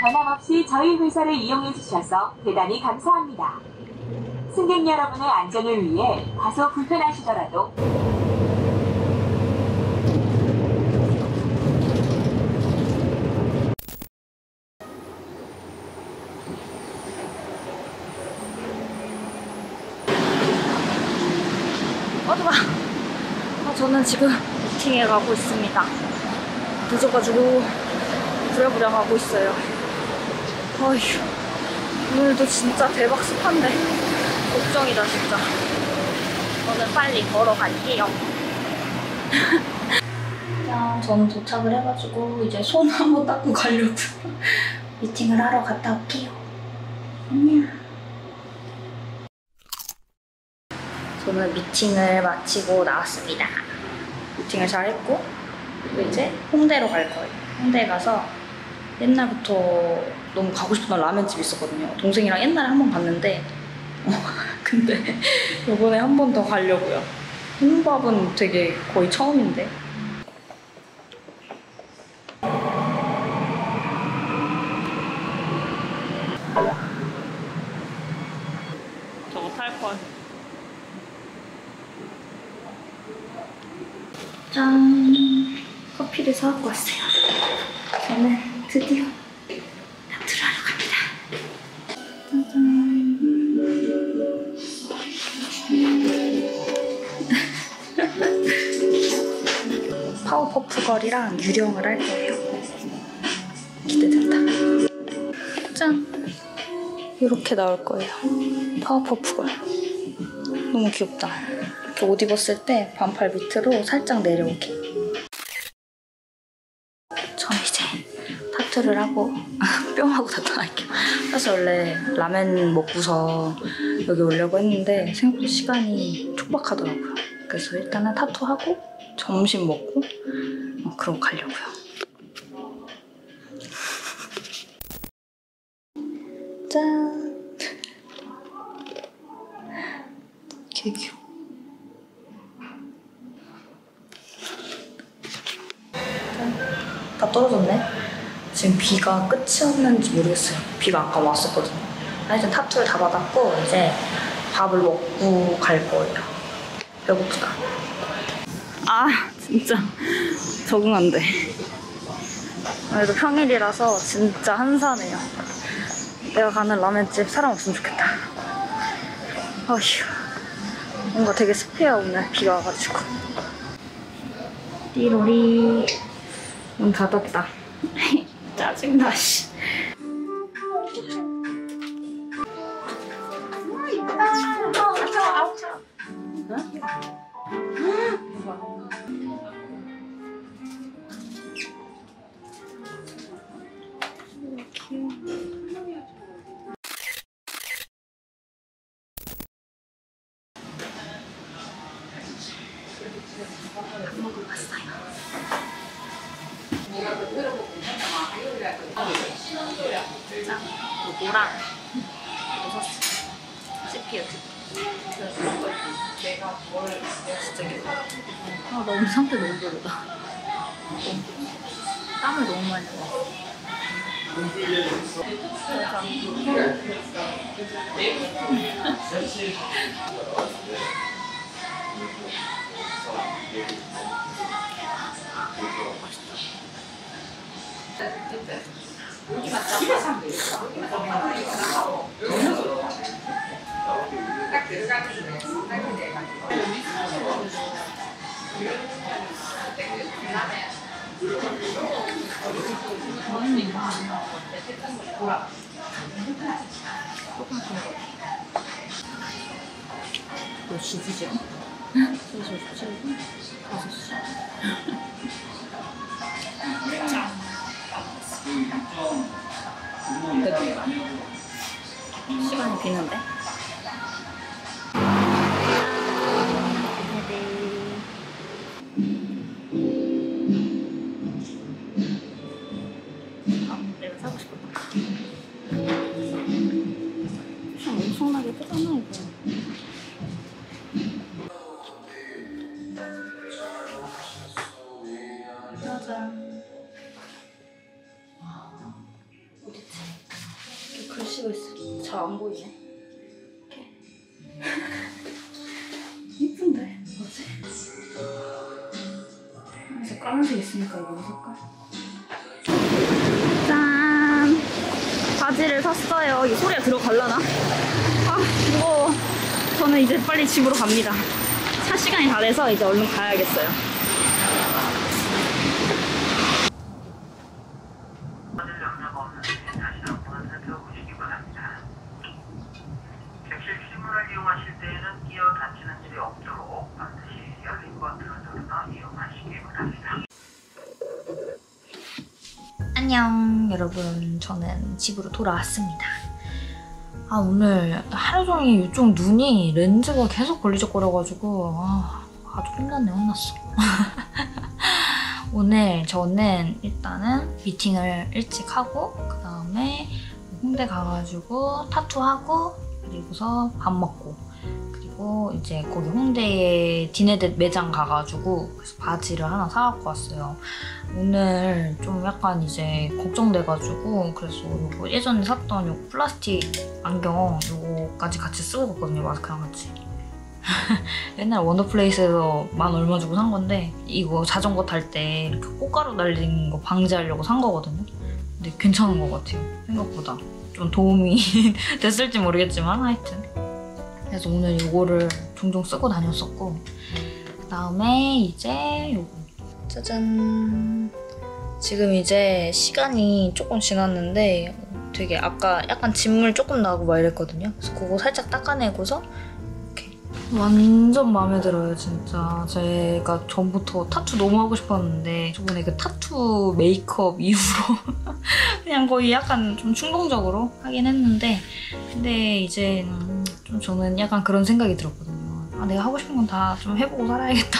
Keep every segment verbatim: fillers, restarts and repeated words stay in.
변함없이 저희 회사를 이용해 주셔서 대단히 감사합니다. 승객 여러분의 안전을 위해 다소 불편하시더라도 어두워. 아, 저는 지금 미팅에 가고 있습니다. 늦어가지고 부랴부랴 가고 있어요. 어휴, 오늘도 진짜 대박 습한데 걱정이다 진짜. 저는 빨리 걸어갈게요. 짠, 저는 도착을 해가지고 이제 손 한번 닦고 가려고 미팅을 하러 갔다 올게요. 안녕. 저는 미팅을 마치고 나왔습니다. 미팅을 잘 했고 그리고 이제 홍대로 갈 거예요. 홍대에 가서 옛날부터 너무 가고 싶었던 라면집이 있었거든요. 동생이랑 옛날에 한 번 갔는데 어, 근데 이번에 한 번 더 가려고요. 홍밥은 되게 거의 처음인데. 저거 탈걸. 짠! 커피를 사갖고 왔어요. 저는 드디어 타투를 하러 갑니다. 짜잔! 파워퍼프걸이랑 유령을 할 거예요. 기대된다. 짠! 이렇게 나올 거예요. 파워퍼프걸. 너무 귀엽다. 이렇게 옷 입었을 때 반팔 밑으로 살짝 내려오게. 전 이제 타투를 하고 뿅하고 나타날게요. 사실 원래 라면 먹고서 여기 오려고 했는데 생각보다 시간이 촉박하더라고요. 그래서 일단은 타투하고 점심 먹고 어, 그러고 가려고요. 짠! 개 귀여워. 다 떨어졌네? 지금 비가 끝이 없는지 모르겠어요. 비가 아까 왔었거든요. 하여튼 타투를 다 받았고 이제 밥을 먹고 갈 거예요. 배고프다. 아 진짜 적응 안 돼. 그래도 평일이라서 진짜 한산해요. 내가 가는 라면집 사람 없으면 좋겠다. 어휴, 뭔가 되게 습해요 오늘 비가 와가지고. 띠로리. 문 닫았다. 짜증나, 씨. 밥 먹으러 왔어요. 짠! 요거랑 이거 샀어. 씨피유. 진짜 귀여워. 아, 너무 상태 너무 별로다. 땀을 너무 많이 먹어. 딱 들어가는데 몇 시지죠? 여섯 시, 다섯 시. 시간이 비는데? 아, 내가 사고 싶었다. 참 엄청나게 크잖아 이거. 짜잔. 어딨지? 붙이고 있어. 잘 안 보이네. 이렇게. 이쁜데? 뭐지? 그래서 까만색 있으니까 이거 색깔. 짠! 바지를 샀어요. 이 소리가 들어갈라나? 아, 무거워. 저는 이제 빨리 집으로 갑니다. 차 시간이 다 돼서 이제 얼른 가야겠어요. 객실 실문을 이용하실 때에는 끼어 다치는 일이 없도록 반드시 열린 버튼을 눌러 이용하시기 바랍니다. 안녕 여러분, 저는 집으로 돌아왔습니다. 아, 오늘 하루 종일 이쪽 눈이 렌즈가 계속 걸리적거려가지고 아, 아주 혼났네 혼났어. 오늘 저는 일단은 미팅을 일찍 하고 그 다음에 홍대 가가지고 타투하고 그리고서 밥 먹고 그리고 이제 거기 홍대에 디네댓 매장 가가지고 그래서 바지를 하나 사갖고 왔어요. 오늘 좀 약간 이제 걱정돼가지고 그래서 요거 예전에 샀던 요 플라스틱 안경 요거까지 같이 쓰고 갔거든요. 마스크랑 같이. 옛날 원더플레이스에서 만 얼마 주고 산 건데 이거 자전거 탈 때 이렇게 꽃가루 날리는 거 방지하려고 산 거거든요. 근데 괜찮은 것 같아요. 생각보다. 좀 도움이 됐을지 모르겠지만 하여튼. 그래서 오늘 이거를 종종 쓰고 다녔었고 그 다음에 이제 요거 짜잔. 지금 이제 시간이 조금 지났는데 되게 아까 약간 진물 조금 나고 막 이랬거든요. 그래서 그거 살짝 닦아내고서 이렇게 완전 마음에 들어요. 진짜 제가 전부터 타투 너무 하고 싶었는데 저번에 그 타투 메이크업 이후로 그냥 거의 약간 좀 충동적으로 하긴 했는데 근데 이제 좀 저는 약간 그런 생각이 들었거든요. 아, 내가 하고 싶은 건 다 좀 해보고 살아야겠다.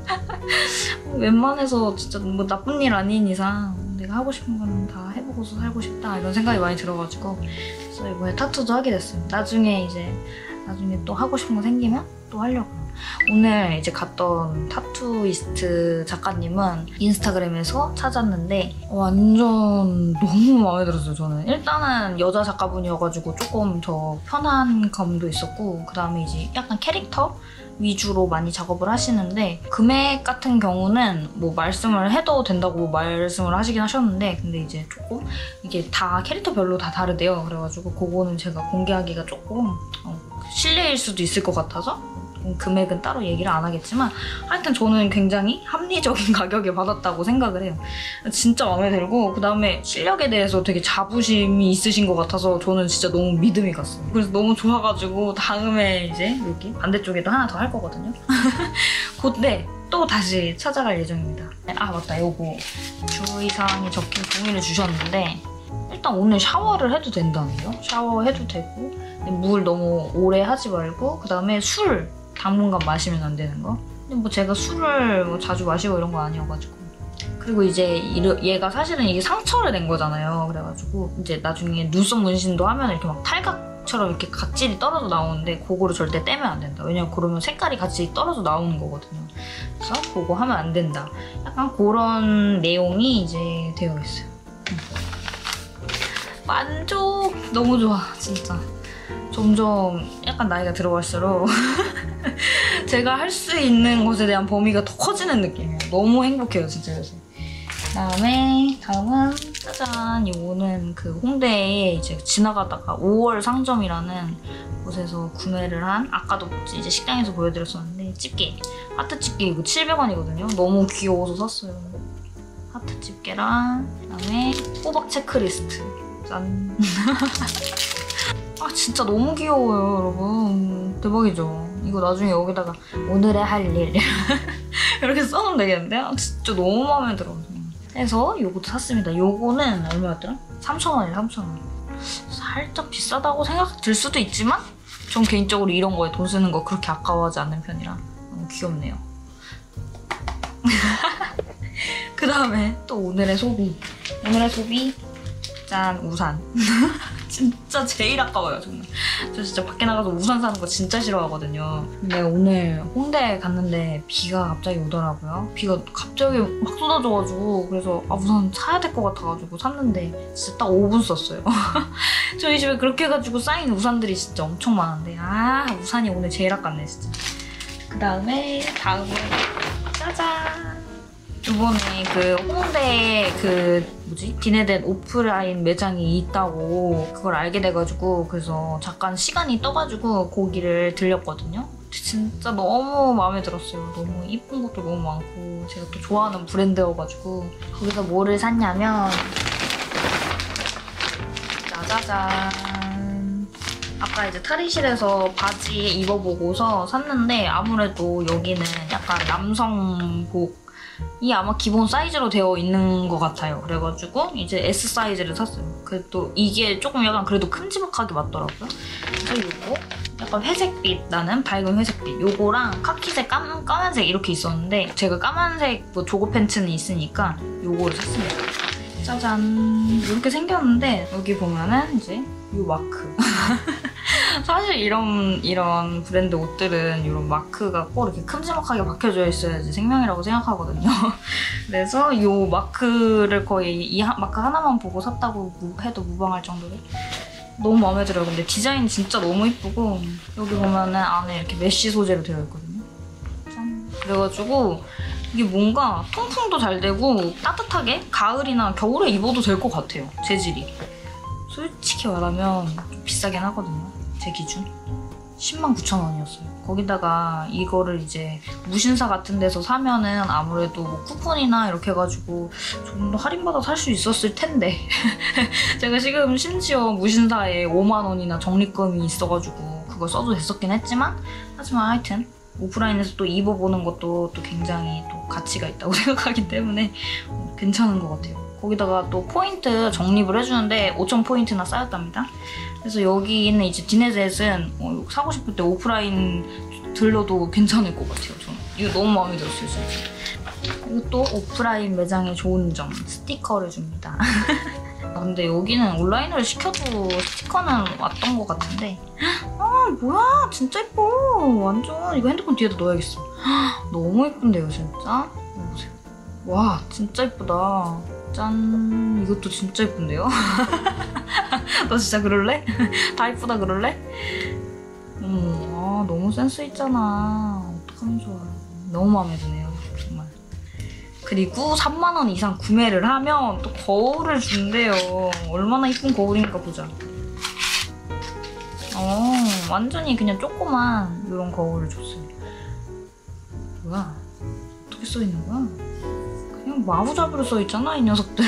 웬만해서 진짜 뭐 나쁜 일 아닌 이상 내가 하고 싶은 건 다 해보고서 살고 싶다 이런 생각이 많이 들어가지고 그래서 이번에 타투도 하게 됐어요. 나중에 이제 나중에 또 하고 싶은 거 생기면 또 하려고요. 오늘 이제 갔던 타투이스트 작가님은 인스타그램에서 찾았는데 완전 너무 마음에 들었어요. 저는 일단은 여자 작가분이어가지고 조금 더 편한 감도 있었고 그 다음에 이제 약간 캐릭터 위주로 많이 작업을 하시는데 금액 같은 경우는 뭐 말씀을 해도 된다고 말씀을 하시긴 하셨는데 근데 이제 조금 이게 다 캐릭터별로 다 다르대요. 그래가지고 그거는 제가 공개하기가 조금 어, 실례일 수도 있을 것 같아서 금액은 따로 얘기를 안 하겠지만 하여튼 저는 굉장히 합리적인 가격에 받았다고 생각을 해요. 진짜 마음에 들고 그 다음에 실력에 대해서 되게 자부심이 있으신 것 같아서 저는 진짜 너무 믿음이 갔어요. 그래서 너무 좋아가지고 다음에 이제 여기 반대쪽에도 하나 더 할 거거든요. 그때 또 다시 찾아갈 예정입니다. 아 맞다, 요거 주의사항이 적힌 종이를 주셨는데 일단 오늘 샤워를 해도 된다는데요. 샤워해도 되고 물 너무 오래 하지 말고 그 다음에 술 당분간 마시면 안 되는 거. 근데 뭐 제가 술을 뭐 자주 마시고 이런 거 아니어가지고. 그리고 이제 얘가 사실은 이게 상처를 낸 거잖아요. 그래가지고 이제 나중에 눈썹 문신도 하면 이렇게 막 탈각처럼 이렇게 각질이 떨어져 나오는데 그거를 절대 떼면 안 된다. 왜냐면 그러면 색깔이 같이 떨어져 나오는 거거든요. 그래서 그거 하면 안 된다. 약간 그런 내용이 이제 되어 있어요. 만족! 너무 좋아, 진짜. 점점 약간 나이가 들어갈수록 제가 할 수 있는 것에 대한 범위가 더 커지는 느낌이에요. 너무 행복해요, 진짜 요새. 그다음에 다음은 짜잔, 이거는 그 홍대에 이제 지나가다가 오월 상점이라는 곳에서 구매를 한 아까도 이제 식당에서 보여드렸었는데 집게, 하트 집게 이거 칠백 원이거든요. 너무 귀여워서 샀어요. 하트 집게랑 그다음에 호박 체크리스트. 짠. 아 진짜 너무 귀여워요, 여러분. 대박이죠? 이거 나중에 여기다가 오늘의 할 일 이렇게 써놓으면 되겠는데? 아, 진짜 너무 마음에 들어. 그래서 요것도 샀습니다. 요거는 얼마였더라? 삼천 원이에요, 삼천 원. 살짝 비싸다고 생각 들 수도 있지만 전 개인적으로 이런 거에 돈 쓰는 거 그렇게 아까워하지 않는 편이라 너무 귀엽네요. 그 다음에 또 오늘의 소비. 오늘의 소비 짠, 우산. 진짜 제일 아까워요, 정말. 저 진짜 밖에 나가서 우산 사는 거 진짜 싫어하거든요. 근데 오늘 홍대 갔는데 비가 갑자기 오더라고요. 비가 갑자기 막 쏟아져가지고 그래서 아, 우산 사야 될 것 같아가지고 샀는데 진짜 딱 오 분 썼어요. 저희 집에 그렇게 해가지고 쌓인 우산들이 진짜 엄청 많은데 아, 우산이 오늘 제일 아깝네, 진짜. 그 다음에 다음은 짜잔! 이번에 그 홍대에 그 뭐지? 디네덴 오프라인 매장이 있다고 그걸 알게 돼가지고 그래서 잠깐 시간이 떠가지고 거기를 들렸거든요. 진짜 너무 마음에 들었어요. 너무 이쁜 것도 너무 많고 제가 또 좋아하는 브랜드여가지고 거기서 뭐를 샀냐면 짜자잔! 아까 이제 탈의실에서 바지 입어보고서 샀는데 아무래도 여기는 약간 남성복 이 아마 기본 사이즈로 되어 있는 것 같아요. 그래가지고 이제 에스 사이즈를 샀어요. 그래도 이게 조금 약간 그래도 큼지막하게 맞더라고요. 그래서 이거 약간 회색빛 나는 밝은 회색빛 요거랑 카키색 까만, 까만색 이렇게 있었는데 제가 까만색 뭐 조거 팬츠는 있으니까 요거를 샀습니다. 짜잔! 이렇게 생겼는데 여기 보면은 이제 요 마크 사실 이런 이런 브랜드 옷들은 이런 마크가 꼭 이렇게 큼지막하게 박혀져 있어야지 생명이라고 생각하거든요. 그래서 이 마크를 거의 이 하, 마크 하나만 보고 샀다고 무, 해도 무방할 정도로 너무 마음에 들어요. 근데 디자인 진짜 너무 이쁘고 여기 보면은 안에 이렇게 메쉬 소재로 되어 있거든요. 짠! 그래가지고 이게 뭔가 통풍도 잘 되고 따뜻하게 가을이나 겨울에 입어도 될 것 같아요. 재질이. 솔직히 말하면 좀 비싸긴 하거든요. 제 기준. 십만 구천 원이었어요. 거기다가 이거를 이제 무신사 같은 데서 사면은 아무래도 뭐 쿠폰이나 이렇게 해가지고 좀 더 할인받아 살 수 있었을 텐데 제가 지금 심지어 무신사에 오만 원이나 적립금이 있어가지고 그걸 써도 됐었긴 했지만 하지만 하여튼 오프라인에서 또 입어보는 것도 또 굉장히 또 가치가 있다고 생각하기 때문에 괜찮은 것 같아요. 거기다가 또 포인트 적립을 해주는데 오천 포인트나 쌓였답니다. 그래서 여기 있는 이제 디네젯은 어, 사고 싶을 때 오프라인 들러도 괜찮을 것 같아요. 저는 이거 너무 마음에 들었어요, 진짜. 그리고 또 오프라인 매장의 좋은 점 스티커를 줍니다. 근데 여기는 온라인으로 시켜도 스티커는 왔던 것 같은데 아 뭐야 진짜 예뻐. 완전 이거 핸드폰 뒤에다 넣어야겠어. 너무 예쁜데요, 진짜. 보세요. 와 진짜 예쁘다. 짠! 이것도 진짜 예쁜데요? 너 진짜 그럴래? 다 예쁘다 그럴래? 음, 아, 너무 센스 있잖아. 어떡하면 좋아. 너무 마음에 드네요, 정말. 그리고 삼만 원 이상 구매를 하면 또 거울을 준대요. 얼마나 이쁜 거울인가 보자. 어, 완전히 그냥 조그만 이런 거울을 줬어요. 뭐야? 어떻게 써있는 거야? 그냥 마구잡이로 써있잖아, 이 녀석들.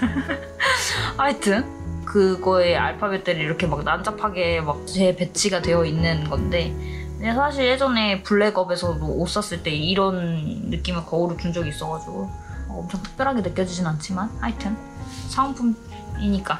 하여튼 그거에 알파벳들이 이렇게 막 난잡하게 막 재배치가 되어 있는 건데 근데 사실 예전에 블랙업에서도 옷 샀을 때 이런 느낌의 거울을 준 적이 있어가지고 엄청 특별하게 느껴지진 않지만 하여튼 사은품이니까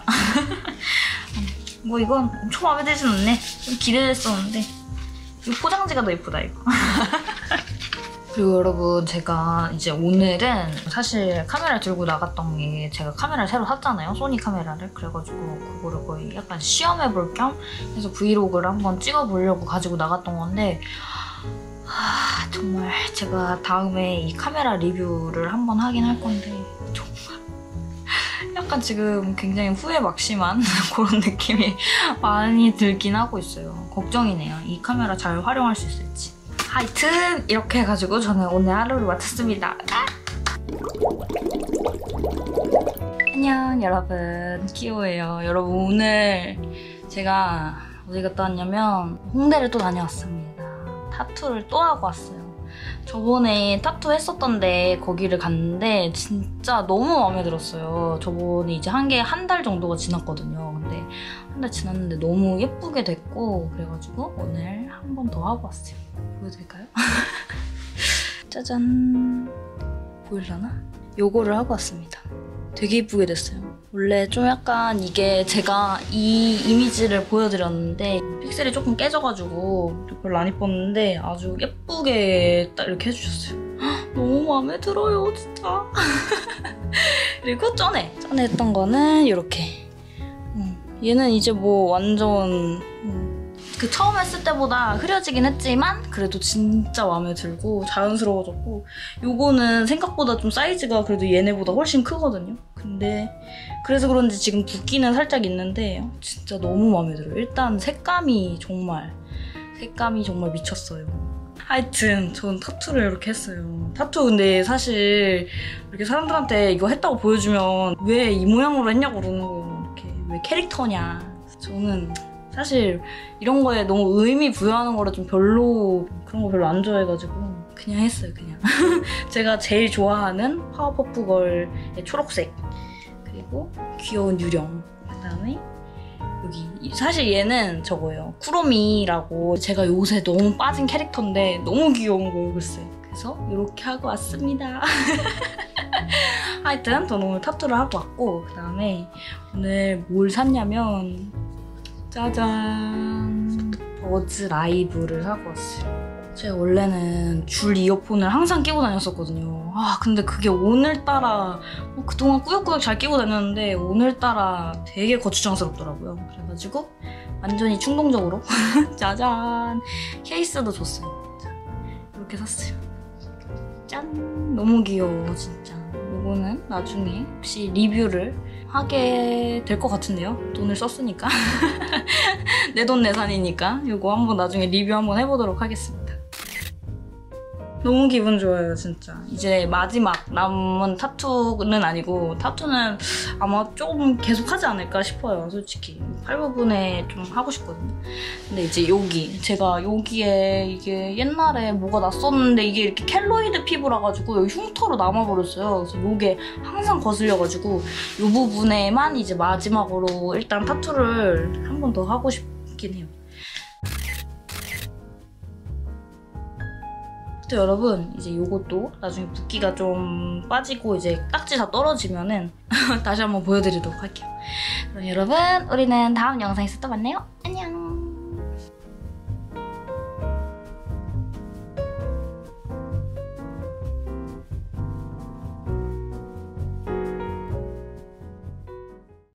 뭐 이건 엄청 마음에 들진 않네. 좀 기대됐었는데 이 포장지가 더 예쁘다 이거. 그리고 여러분 제가 이제 오늘은 사실 카메라 들고 나갔던 게 제가 카메라를 새로 샀잖아요. 소니 카메라를. 그래가지고 그거를 거의 약간 시험해볼 겸 해서 브이로그를 한번 찍어보려고 가지고 나갔던 건데 하, 정말 제가 다음에 이 카메라 리뷰를 한번 하긴 할 건데 정말 약간 지금 굉장히 후회 막심한 그런 느낌이 많이 들긴 하고 있어요. 걱정이네요. 이 카메라 잘 활용할 수 있을지. 하여튼 이렇게 해가지고 저는 오늘 하루를 마쳤습니다. 아! 안녕 여러분, 키오예요. 여러분 오늘 제가 어디 갔다 왔냐면 홍대를 또 다녀왔습니다. 타투를 또 하고 왔어요. 저번에 타투 했었던데 거기를 갔는데 진짜 너무 마음에 들었어요. 저번에 이제 한 게 한 달 정도가 지났거든요. 근데 한 달 지났는데 너무 예쁘게 됐고 그래가지고 오늘 한 번 더 하고 왔어요. 보여드릴까요? 짜잔! 보이려나? 요거를 하고 왔습니다. 되게 예쁘게 됐어요. 원래 좀 약간 이게 제가 이 이미지를 보여드렸는데 픽셀이 조금 깨져가지고 별로 안 예뻤는데 아주 예쁘게 딱 이렇게 해주셨어요. 너무 마음에 들어요, 진짜. 그리고 전에! 전에 했던 거는 이렇게 음, 얘는 이제 뭐 완전 그 처음 했을 때보다 흐려지긴 했지만 그래도 진짜 마음에 들고 자연스러워졌고, 요거는 생각보다 좀 사이즈가 그래도 얘네보다 훨씬 크거든요. 근데 그래서 그런지 지금 붓기는 살짝 있는데 진짜 너무 마음에 들어요. 일단 색감이 정말 색감이 정말 미쳤어요. 하여튼 전 타투를 이렇게 했어요. 타투 근데 사실 이렇게 사람들한테 이거 했다고 보여주면 왜 이 모양으로 했냐고 그러는 거예요. 이렇게 왜 캐릭터냐. 저는 사실 이런 거에 너무 의미 부여하는 거를 좀 별로, 그런 거 별로 안 좋아해가지고 그냥 했어요, 그냥. 제가 제일 좋아하는 파워퍼프걸의 초록색, 그리고 귀여운 유령, 그다음에 여기 사실 얘는 저거예요. 쿠로미라고 제가 요새 너무 빠진 캐릭터인데 너무 귀여운 거예요, 글쎄. 그래서 이렇게 하고 왔습니다. 하여튼 저는 오늘 타투를 하고 왔고, 그다음에 오늘 뭘 샀냐면 짜잔! 버즈 라이브를 사고 왔어요. 제가 원래는 줄 이어폰을 항상 끼고 다녔었거든요. 아 근데 그게 오늘따라 뭐 그동안 꾸역꾸역 잘 끼고 다녔는데 오늘따라 되게 거추장스럽더라고요. 그래가지고 완전히 충동적으로 짜잔! 케이스도 줬어요. 자, 이렇게 샀어요. 짠! 너무 귀여워 진짜. 이거는 나중에 혹시 리뷰를 하게 될 것 같은데요. 돈을 썼으니까. 내돈내산이니까 이거 한번 나중에 리뷰 한번 해보도록 하겠습니다. 너무 기분 좋아요 진짜. 이제 마지막 남은 타투는 아니고, 타투는 아마 조금 계속 하지 않을까 싶어요 솔직히. 팔 부분에 좀 하고 싶거든요. 근데 이제 여기 제가 여기에 이게 옛날에 뭐가 났었는데 이게 이렇게 켈로이드 피부라 가지고 여기 흉터로 남아버렸어요. 그래서 이게 항상 거슬려가지고 이 부분에만 이제 마지막으로 일단 타투를 한 번 더 하고 싶긴 해요. 또 여러분 이제 요것도 나중에 붓기가 좀 빠지고 이제 딱지 다 떨어지면은 다시 한번 보여드리도록 할게요. 그럼 여러분 우리는 다음 영상에서 또 만나요.